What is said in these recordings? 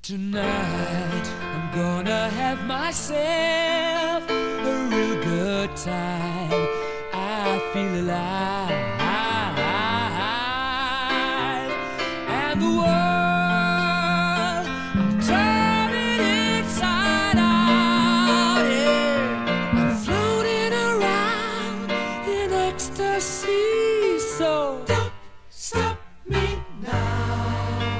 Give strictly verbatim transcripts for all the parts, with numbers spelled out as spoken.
Tonight I'm gonna have myself a real good time. I feel alive, and the world, I'm turning inside out. Yeah. I'm floating around in ecstasy. So don't stop me now.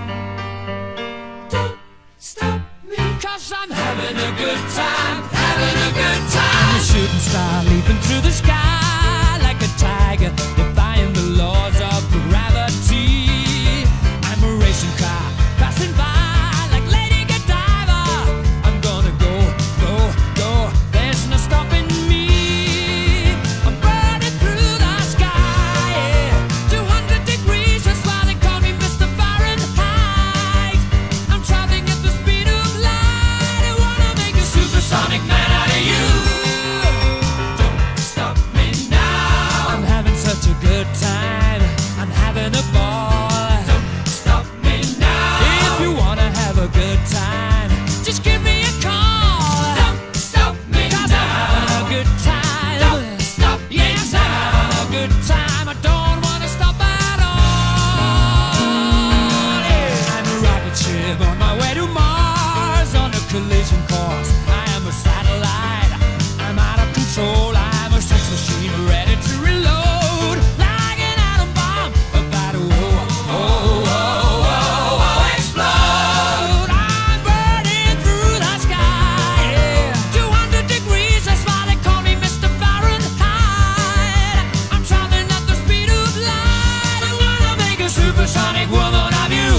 I'm having a good time, having a good time. I'm a shooting star leaping through the sky like a tiger, defying the laws of gravity. I'm a racing car passing by like Lady Godiva. I'm gonna go, go, go. There's no stopping me. I'm burning through the sky, yeah. two hundred degrees, that's why they call me Mister Fahrenheit. I'm traveling at the speed of light. Supersonic man out of you. Don't stop me now. I'm having such a good time. I'm having a ball. Don't stop me now. If you wanna have a good time, just give me a call. Don't stop me 'cause now. I'm having a good time. Don't stop me yes, now. I'm having a good time. I don't wanna stop at all. Yeah. I'm a rocket ship on my way to Mars on a collision course. A satellite, I'm out of control. I'm a sex machine ready to reload, like an atom bomb about to oh, oh, oh, oh, oh, explode. I'm burning through the sky, yeah. two hundred degrees, that's why they call me Mister Fahrenheit. I'm traveling at the speed of light. I wanna make a supersonic woman of you.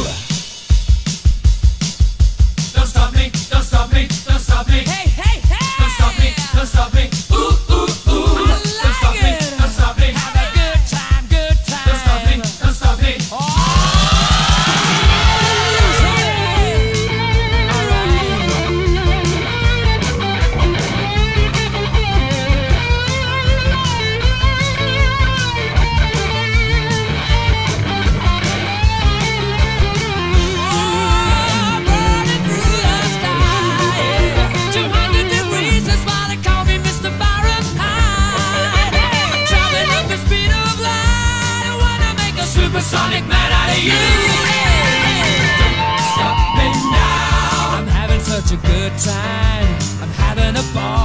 Don't stop me, don't stop me, don't stop me. Hey. Don't stop me, ooh, ooh, ooh. Like don't stop me, don't stop me. Have a good time, good time. Don't stop me, don't stop me. Oh. Supersonic man out of you. Don't stop me now. I'm having such a good time. I'm having a ball.